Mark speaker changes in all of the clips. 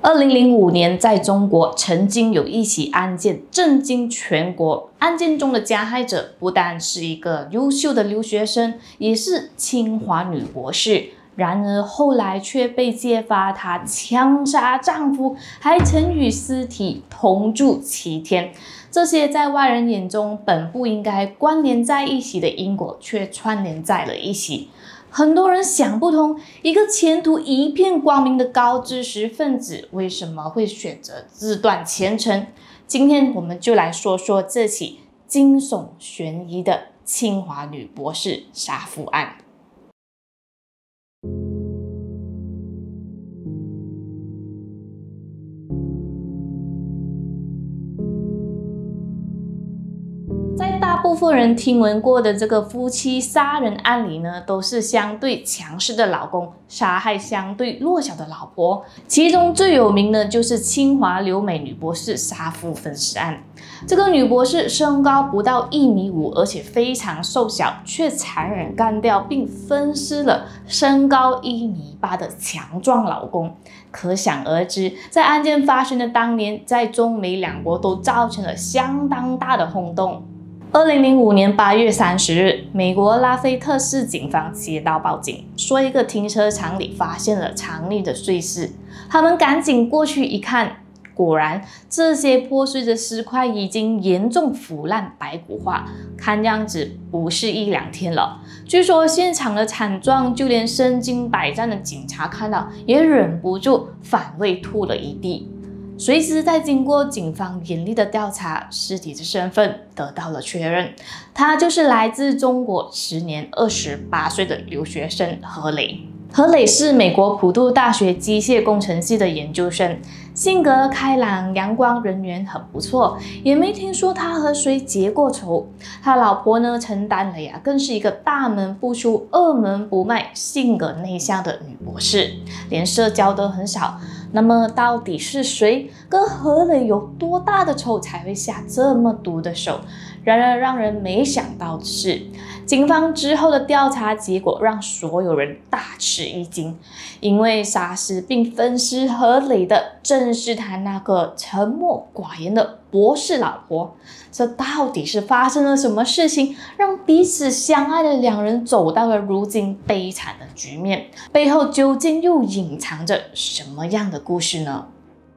Speaker 1: 2005年，在中国曾经有一起案件震惊全国。案件中的加害者不但是一个优秀的留学生，也是清华女博士。然而后来却被揭发，她枪杀丈夫，还曾与尸体同住7天。这些在外人眼中本不应该关联在一起的因果，却串联在了一起。很多人想不通，一个前途一片光明的高知识分子，为什么会选择自断前程？今天我们就来说说这起惊悚悬疑的清华女博士杀夫案。在大部分人听闻过的这个夫妻杀人案里呢，都是相对强势的老公杀害相对弱小的老婆。其中最有名的就是清华留美女博士杀夫分尸案。这个女博士身高不到1.5米，而且非常瘦小，却残忍干掉并分尸了身高1.8米的强壮老公。可想而知，在案件发生的当年，在中美两国都造成了相当大的轰动。2005年8月30日，美国拉菲特市警方接到报警，说一个停车场里发现了藏匿的碎尸。他们赶紧过去一看，果然这些破碎的尸块已经严重腐烂白骨化，看样子不是1、2天了。据说现场的惨状，就连身经百战的警察看到也忍不住反胃吐了一地。随之在经过警方严厉的调查，尸体的身份得到了确认，他就是来自中国时年28岁的留学生何磊。何磊是美国普渡大学机械工程系的研究生，性格开朗阳光，人缘很不错，也没听说他和谁结过仇。他老婆呢，陈丹蕾更是一个大门不出二门不迈，性格内向的女博士，连社交都很少。那么到底是谁跟何磊有多大的仇才会下这么毒的手？然而让人没想到的是，警方之后的调查结果让所有人大吃一惊，因为杀死并分尸何磊的正是他那个沉默寡言的博士老婆。这到底是发生了什么事情，让彼此相爱的两人走到了如今悲惨的局面？背后究竟又隐藏着什么样的故事呢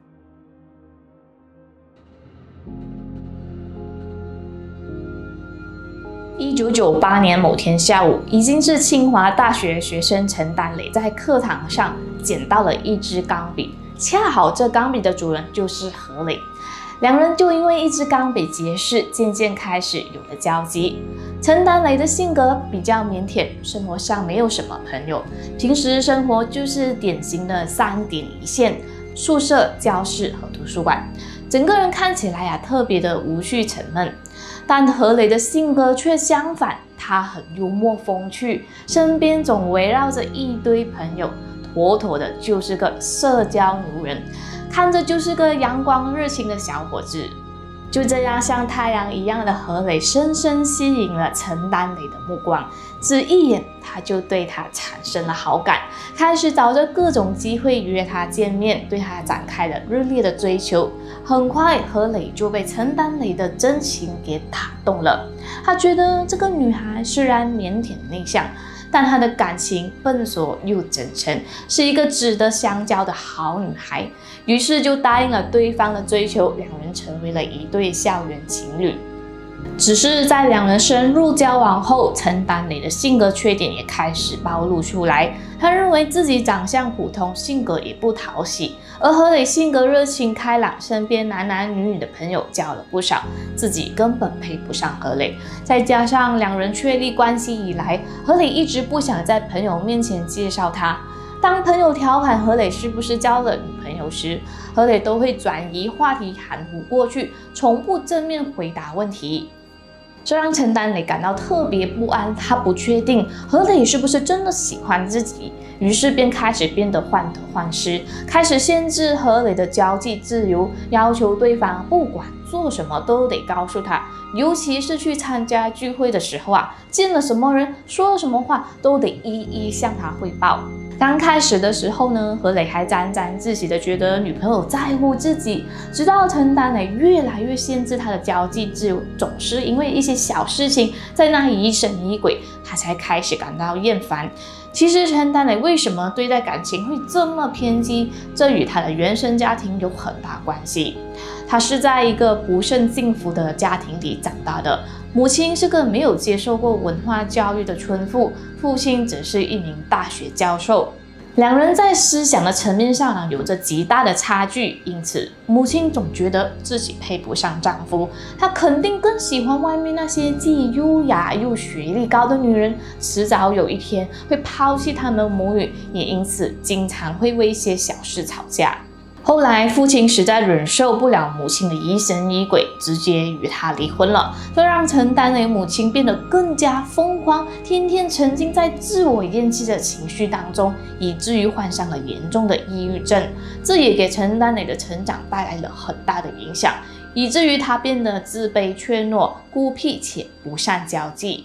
Speaker 1: ？1998年某天下午，已经是清华大学学生陈丹蕾在课堂上捡到了一支钢笔，恰好这钢笔的主人就是何磊。两人就因为一支钢笔结识，渐渐开始有了交集。陈丹蕾的性格比较腼腆，生活上没有什么朋友，平时生活就是典型的3点一线：宿舍、教室和图书馆，整个人看起来特别的无趣沉闷。但何磊的性格却相反，他很幽默风趣，身边总围绕着一堆朋友，妥妥的就是个社交牛人，看着就是个阳光热情的小伙子。就这样，像太阳一样的何磊深深吸引了陈丹蕾的目光，只一眼他就对她产生了好感，开始找着各种机会约她见面，对她展开了热烈的追求。很快，何磊就被陈丹蕾的真情给打动了。他觉得这个女孩虽然腼腆内向，但她的感情笨拙又真诚，是一个值得相交的好女孩。于是就答应了对方的追求，两人成为了一对校园情侣。只是在两人深入交往后，陈丹蕾的性格缺点也开始暴露出来。他认为自己长相普通，性格也不讨喜，而何磊性格热情开朗，身边男男女女的朋友交了不少，自己根本配不上何磊。再加上两人确立关系以来，何磊一直不想在朋友面前介绍他。当朋友调侃何磊是不是交了女朋友时，何磊都会转移话题，含糊过去，从不正面回答问题。这让陈丹蕾感到特别不安，她不确定何磊是不是真的喜欢自己，于是便开始变得患得患失，开始限制何磊的交际自由，要求对方不管做什么都得告诉他，尤其是去参加聚会的时候见了什么人，说了什么话，都得一一向他汇报。 刚开始的时候呢，何磊还沾沾自喜的觉得女朋友在乎自己，直到陈丹磊越来越限制他的交际自由，总是因为一些小事情在那疑神疑鬼，他才开始感到厌烦。其实陈丹磊为什么对待感情会这么偏激，这与他的原生家庭有很大关系。他是在一个不甚幸福的家庭里长大的，母亲是个没有接受过文化教育的村妇，父亲则是一名大学教授。两人在思想的层面上有着极大的差距，因此母亲总觉得自己配不上丈夫，她肯定更喜欢外面那些既优雅又学历高的女人，迟早有一天会抛弃他们母女，也因此经常会为一些小事吵架。后来，父亲实在忍受不了母亲的疑神疑鬼，直接与她离婚了，这让陈丹磊母亲变得更加疯狂，天天沉浸在自我厌弃的情绪当中，以至于患上了严重的抑郁症。这也给陈丹磊的成长带来了很大的影响，以至于他变得自卑怯懦、孤僻且不善交际。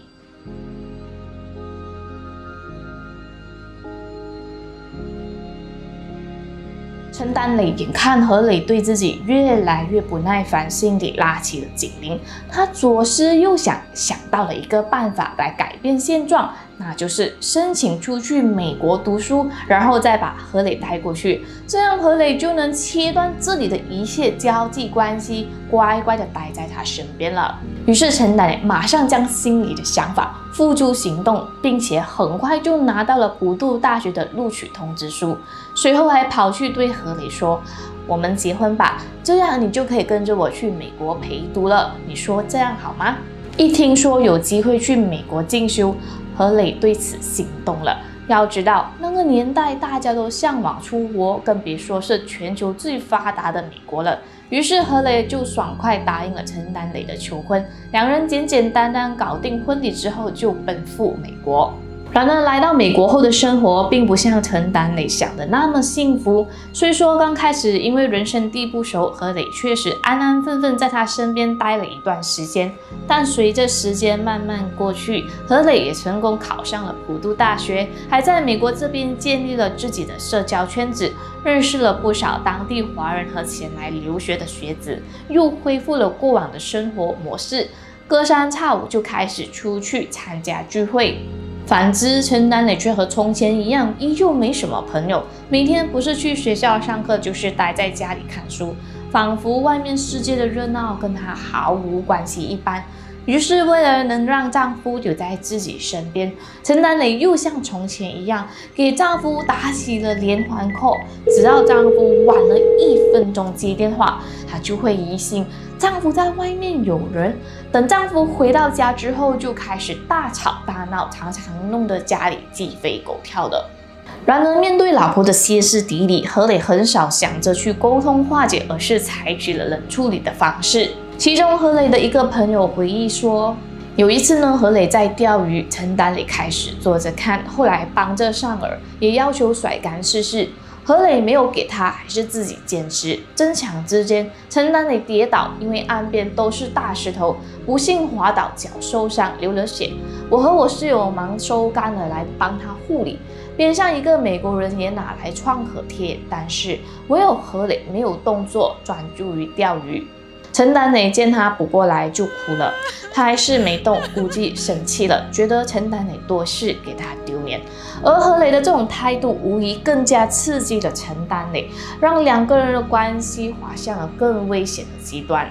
Speaker 1: 陈丹磊眼看何磊对自己越来越不耐烦，心里拉起了警铃。他左思右想，想到了一个办法来改变现状，那就是申请出去美国读书，然后再把何磊带过去，这样何磊就能切断这里的一切交际关系，乖乖的待在他身边了。于是陈丹磊马上将心里的想法付诸行动，并且很快就拿到了普渡大学的录取通知书，随后还跑去对何磊说：“我们结婚吧，这样你就可以跟着我去美国陪读了，你说这样好吗？”一听说有机会去美国进修，何磊对此心动了。要知道，那个年代大家都向往出国，更别说是全球最发达的美国了。于是何磊就爽快答应了陈丹磊的求婚，两人简简单单搞定婚礼之后，就奔赴美国。然而，来到美国后的生活并不像陈丹磊想的那么幸福。虽说刚开始因为人生地不熟，何磊确实安安分分在他身边待了一段时间，但随着时间慢慢过去，何磊也成功考上了普渡大学，还在美国这边建立了自己的社交圈子，认识了不少当地华人和前来留学的学子，又恢复了过往的生活模式，隔三差五就开始出去参加聚会。反之，陈丹磊却和从前一样，依旧没什么朋友，每天不是去学校上课，就是待在家里看书，仿佛外面世界的热闹跟他毫无关系一般。于是，为了能让丈夫留在自己身边，陈丹磊又像从前一样，给丈夫打起了连环 call。只要丈夫晚了1分钟接电话，她就会疑心丈夫在外面有人。等丈夫回到家之后，就开始大吵大闹，常常弄得家里鸡飞狗跳的。然而，面对老婆的歇斯底里，何磊很少想着去沟通化解，而是采取了冷处理的方式。其中，何磊的一个朋友回忆说，有一次呢，何磊在钓鱼，陈丹磊开始坐着看，后来帮着上饵，也要求甩竿试试。何磊没有给他，还是自己坚持。争抢之间，陈丹磊跌倒，因为岸边都是大石头，不幸滑倒，脚受伤，流了血。我和我室友忙收竿了，来帮他护理。边上一个美国人也拿来创可贴，但是唯有何磊没有动作，专注于钓鱼。陈丹磊见他不过来就哭了，他还是没动，估计生气了，觉得陈丹磊多事，给他丢脸。而何磊的这种态度，无疑更加刺激了陈丹磊，让两个人的关系滑向了更危险的极端。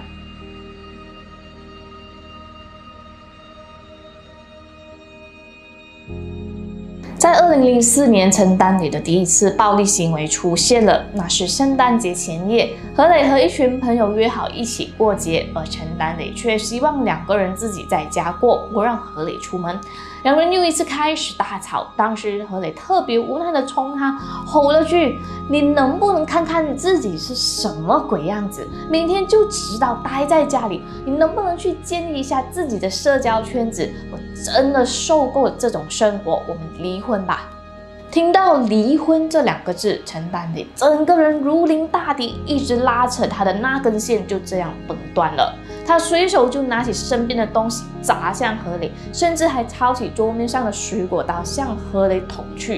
Speaker 1: 在2004年，陈丹磊的第一次暴力行为出现了。那是圣诞节前夜，何磊和一群朋友约好一起过节，而陈丹磊却希望两个人自己在家过，不让何磊出门。两人又一次开始大吵，当时何磊特别无奈地冲他吼了句：“你能不能看看自己是什么鬼样子？每天就知道待在家里，你能不能去建立一下自己的社交圈子？我真的受够了这种生活，我们离婚吧。”听到离婚这2个字，陈丹磊整个人如临大敌，一直拉扯他的那根线就这样崩断了。他随手就拿起身边的东西砸向何磊，甚至还抄起桌面上的水果刀向何磊捅去。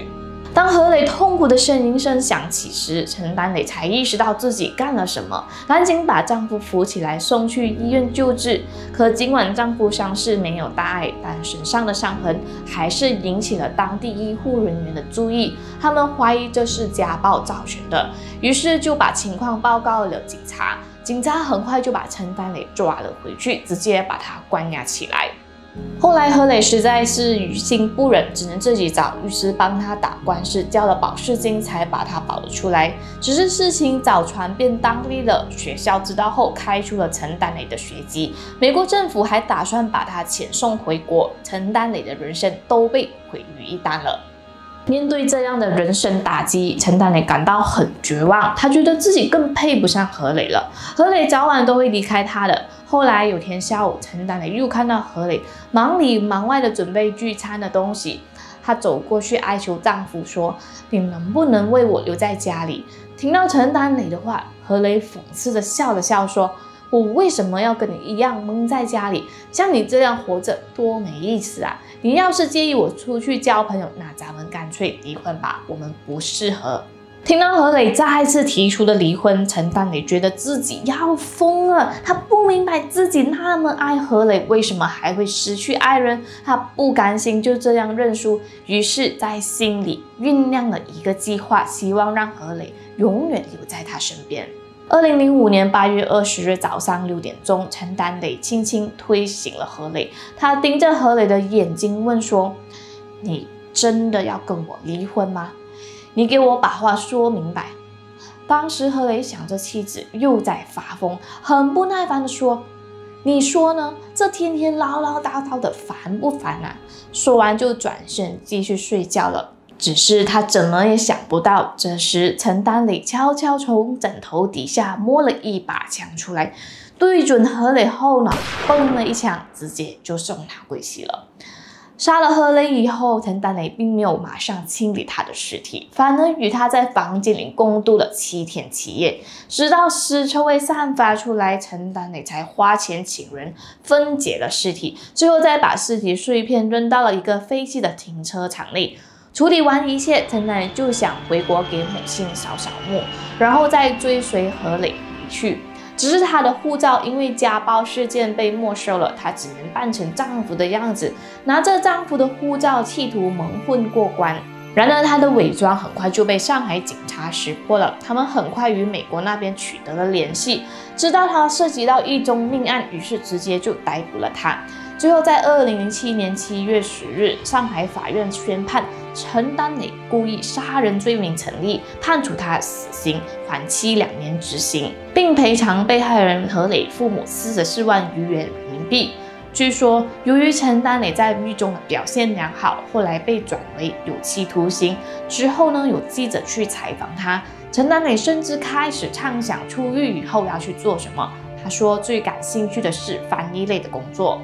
Speaker 1: 当何磊痛苦的呻吟声响起时，陈丹磊才意识到自己干了什么，赶紧把丈夫扶起来送去医院救治。可尽管丈夫伤势没有大碍，但身上的伤痕还是引起了当地医护人员的注意，他们怀疑这是家暴造成的，于是就把情况报告了警察。警察很快就把陈丹磊抓了回去，直接把他关押起来。后来何磊实在是于心不忍，只能自己找律师帮他打官司，交了保释金才把他保了出来。只是事情早传遍当地了，学校知道后开除了陈丹磊的学籍，美国政府还打算把他遣送回国，陈丹磊的人生都被毁于一旦了。面对这样的人生打击，陈丹磊感到很绝望，他觉得自己更配不上何磊了，何磊早晚都会离开他的。后来有天下午，陈丹磊又看到何磊忙里忙外的准备聚餐的东西，她走过去哀求丈夫说：“你能不能为我留在家里？”听到陈丹磊的话，何磊讽刺的笑了笑说：“我为什么要跟你一样闷在家里？像你这样活着多没意思啊！你要是介意我出去交朋友，那咱们干脆离婚吧，我们不适合。”听到何磊再次提出的离婚，陈丹磊觉得自己要疯了。他不明白自己那么爱何磊，为什么还会失去爱人？他不甘心就这样认输，于是在心里酝酿了一个计划，希望让何磊永远留在他身边。2005年8月20日早上6点钟，陈丹磊轻轻推醒了何磊，他盯着何磊的眼睛问说：“你真的要跟我离婚吗？你给我把话说明白。”当时何磊想着妻子又在发疯，很不耐烦地说：“你说呢？这天天唠唠叨叨的，烦不烦啊？”说完就转身继续睡觉了。只是他怎么也想不到，这时陈丹磊悄悄从枕头底下摸了一把枪出来，对准何磊后脑，嘣了一枪，直接就送他归西了。杀了何磊以后，陈丹磊并没有马上清理他的尸体，反而与他在房间里共度了7天7夜，直到尸臭味散发出来，陈丹磊才花钱请人分解了尸体，最后再把尸体碎片扔到了一个废弃的停车场内。处理完一切，陈丹磊就想回国给母亲扫扫墓，然后再追随何磊离去。只是她的护照因为家暴事件被没收了，她只能扮成丈夫的样子，拿着丈夫的护照企图蒙混过关。然而她的伪装很快就被上海警察识破了，他们很快与美国那边取得了联系，知道她涉及到一宗命案，于是直接就逮捕了她。最后在2007年7月10日，上海法院宣判陈丹磊故意杀人罪名成立，判处他死刑，缓期2年执行，并赔偿被害人何磊父母44万余元人民币。据说，由于陈丹磊在狱中的表现良好，后来被转为有期徒刑。之后呢，有记者去采访他，陈丹磊甚至开始畅想出狱以后要去做什么。他说最感兴趣的是翻译类的工作。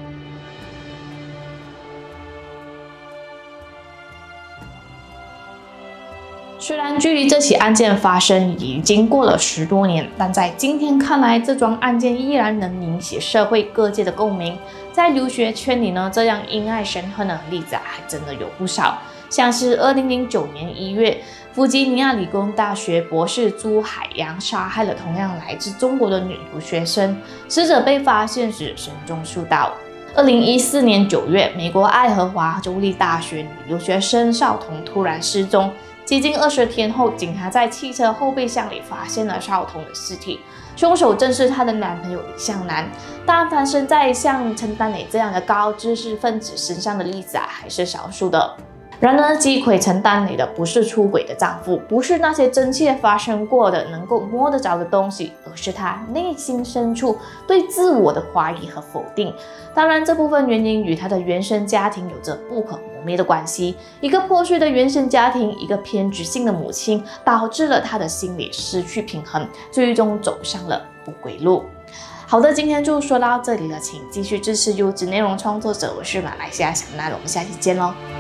Speaker 1: 虽然距离这起案件发生已经过了10多年，但在今天看来，这桩案件依然能引起社会各界的共鸣。在留学圈里呢，这样因爱生恨的例子还真的有不少。像是2009年1月，弗吉尼亚理工大学博士朱海洋杀害了同样来自中国的女留学生，死者被发现时身中数刀。2014年9月，美国爱荷华州立大学女留学生邵彤突然失踪。接近20天后，警察在汽车后备箱里发现了邵彤的尸体，凶手正是她的男朋友李向南。但发生在像陈丹磊这样的高知识分子身上的例子还是少数的。然而，击溃陈丹磊的不是出轨的丈夫，不是那些真切发生过的能够摸得着的东西，而是她内心深处对自我的怀疑和否定。当然，这部分原因与她的原生家庭有着不可磨灭的关系。一个破碎的原生家庭，一个偏执性的母亲，导致了她的心理失去平衡，最终走上了不归路。好的，今天就说到这里了，请继续支持优质内容创作者，我是马来西亚小娜，我们下期见喽。